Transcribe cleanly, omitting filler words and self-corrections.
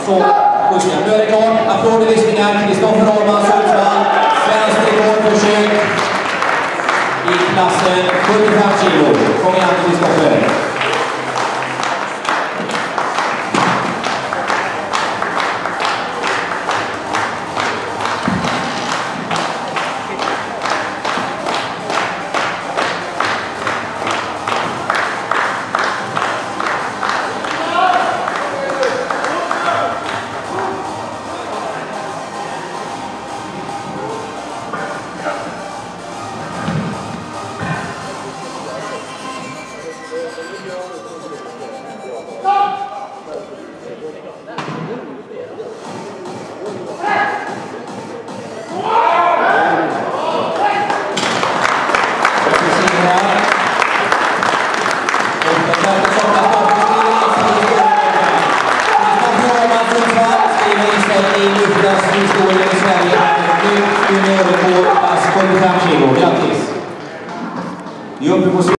Så, nu är det klart. Applådvisningar. Kristoffer Ahlman, Sundsvall. Svensk rekordförsök i klassen 75 kilo. Kom igen, Kristoffer. Historien i Sverige. Nu är vi på klass 75 kilo. Grattis!